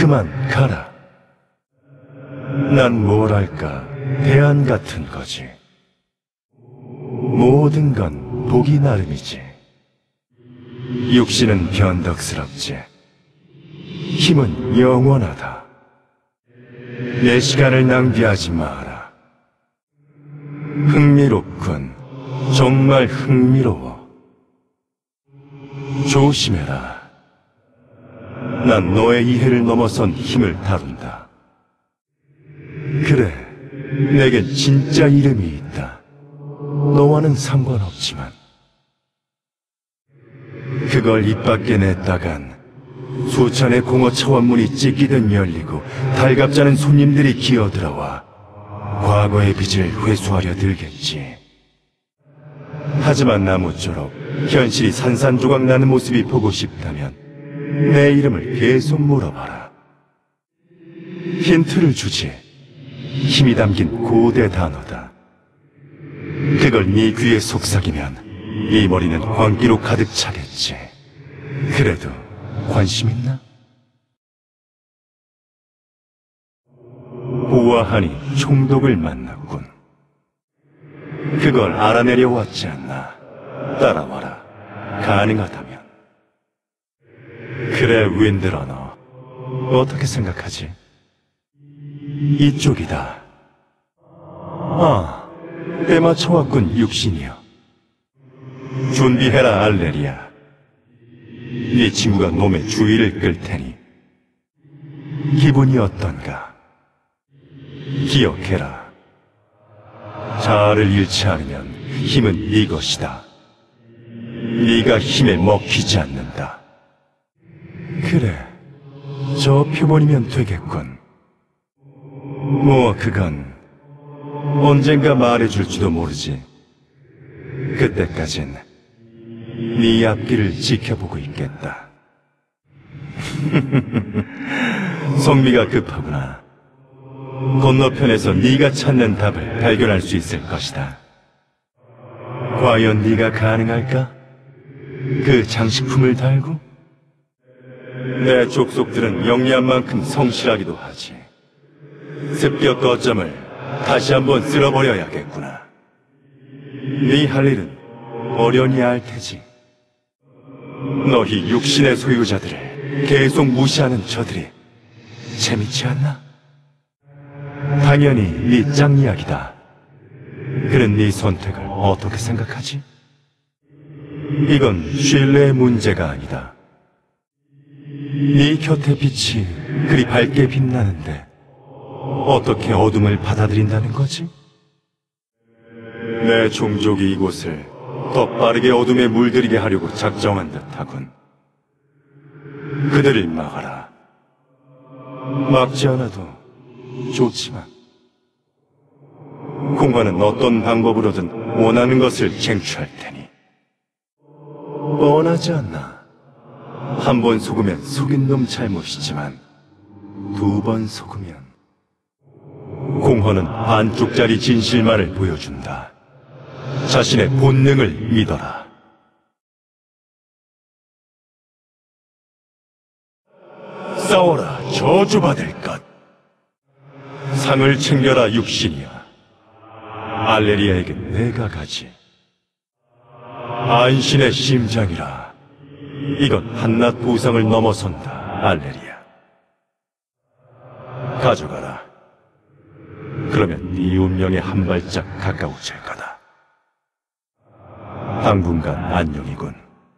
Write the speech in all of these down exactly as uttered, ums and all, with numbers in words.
그만 가라. 난 뭐랄까 대안 같은 거지. 모든 건 보기 나름이지. 육신은 변덕스럽지. 힘은 영원하다. 내 시간을 낭비하지 마라. 흥미롭군. 정말 흥미로워. 조심해라. 난 너의 이해를 넘어선 힘을 다룬다. 그래, 내겐 진짜 이름이 있다. 너와는 상관없지만. 그걸 입 밖에 냈다간 수천의 공허 차원문이 찢기듯 열리고 달갑지 않은 손님들이 기어들어와 과거의 빚을 회수하려 들겠지. 하지만 나무쪼록 현실이 산산조각 나는 모습이 보고 싶다면 내 이름을 계속 물어봐라. 힌트를 주지. 힘이 담긴 고대 단어다. 그걸 네 귀에 속삭이면 이 머리는 광기로 가득 차겠지. 그래도 관심 있나? 보아하니 총독을 만났군. 그걸 알아내려 왔지 않나. 따라와라. 가능하다면. 그래, 윈드러너. 어떻게 생각하지? 이쪽이다. 아, 때맞춰 왔군, 육신이여. 준비해라, 알레리아. 네 친구가 놈의 주의를 끌 테니. 기분이 어떤가? 기억해라. 자아를 잃지 않으면 힘은 네 것이다. 네가 힘에 먹히지 않는다. 그래, 저 표본이면 되겠군. 뭐 그건 언젠가 말해줄지도 모르지. 그때까진 네 앞길을 지켜보고 있겠다. 성미가 급하구나. 건너편에서 네가 찾는 답을 발견할 수 있을 것이다. 과연 네가 가능할까? 그 장식품을 달고? 내 족속들은 영리한 만큼 성실하기도 하지. 습격 거점을 다시 한번 쓸어버려야겠구나. 네 할 일은 어련히 알 테지. 너희 육신의 소유자들을 계속 무시하는 저들이 재밌지 않나? 당연히 네 짱 이야기다. 그런 네 선택을 어떻게 생각하지? 이건 신뢰의 문제가 아니다. 네 곁에 빛이 그리 밝게 빛나는데 어떻게 어둠을 받아들인다는 거지? 내 종족이 이곳을 더 빠르게 어둠에 물들이게 하려고 작정한 듯하군. 그들을 막아라. 막지 않아도 좋지만 공화는 어떤 방법으로든 원하는 것을 쟁취할 테니. 뻔하지 않나? 한 번 속으면 속인 놈 잘못이지만 두 번 속으면 공허는 반쪽짜리 진실만을 보여준다. 자신의 본능을 믿어라. 싸워라, 저주받을 것. 상을 챙겨라, 육신이야. 알레리아에겐 내가 가지. 안신의 심장이라. 이건 한낱 부상을 넘어선다, 알레리아. 가져가라. 그러면 네 운명에 한 발짝 가까워질 거다. 당분간 안녕이군.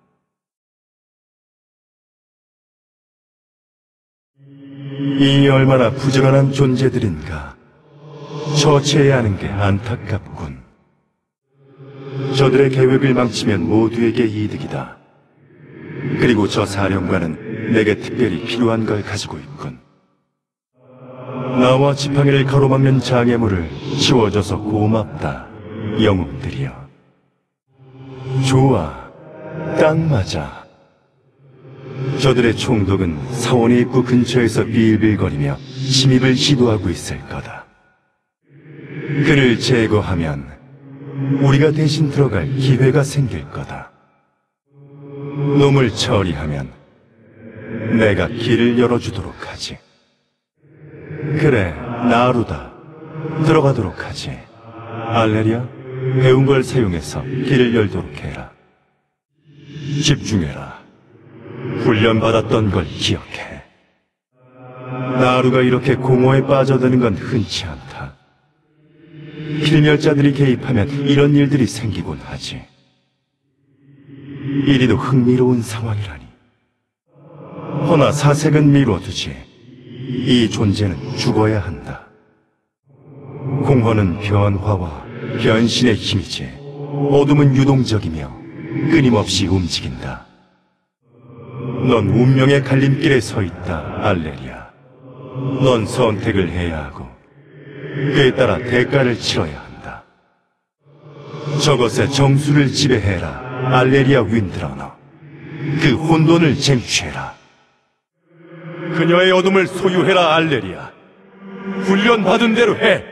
이 얼마나 부지런한 존재들인가. 처치해야 하는 게 안타깝군. 저들의 계획을 망치면 모두에게 이득이다. 그리고 저 사령관은 내게 특별히 필요한 걸 가지고 있군. 나와 지팡이를 가로막는 장애물을 치워줘서 고맙다, 영웅들이여. 좋아, 딱 맞아. 저들의 총독은 사원의 입구 근처에서 빌빌거리며 침입을 시도하고 있을 거다. 그를 제거하면 우리가 대신 들어갈 기회가 생길 거다. 놈을 처리하면 내가 길을 열어주도록 하지. 그래, 나루다. 들어가도록 하지. 알레리아, 배운 걸 사용해서 길을 열도록 해라. 집중해라. 훈련받았던 걸 기억해. 나루가 이렇게 공허에 빠져드는 건 흔치 않다. 필멸자들이 개입하면 이런 일들이 생기곤 하지. 이리도 흥미로운 상황이라니. 허나 사색은 미뤄두지. 이 존재는 죽어야 한다. 공허는 변화와 변신의 힘이지. 어둠은 유동적이며 끊임없이 움직인다. 넌 운명의 갈림길에 서 있다, 알레리아. 넌 선택을 해야 하고 그에 따라 대가를 치러야 한다. 저것의 정수를 지배해라, 알레리아 윈드러너. 그 혼돈을 쟁취해라. 그녀의 어둠을 소유해라, 알레리아. 훈련받은 대로 해.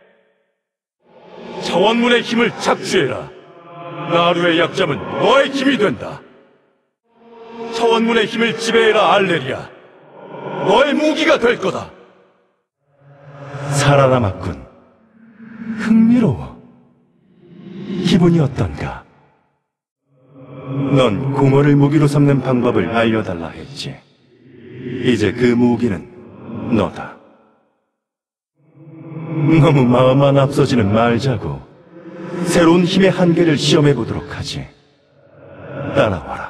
차원문의 힘을 착취해라. 나루의 약점은 너의 힘이 된다. 차원문의 힘을 지배해라, 알레리아. 너의 무기가 될 거다. 살아남았군. 흥미로워. 기분이 어떤가? 넌 공허를 무기로 삼는 방법을 알려달라 했지. 이제 그 무기는 너다. 너무 마음만 앞서지는 말자고. 새로운 힘의 한계를 시험해보도록 하지. 따라와라.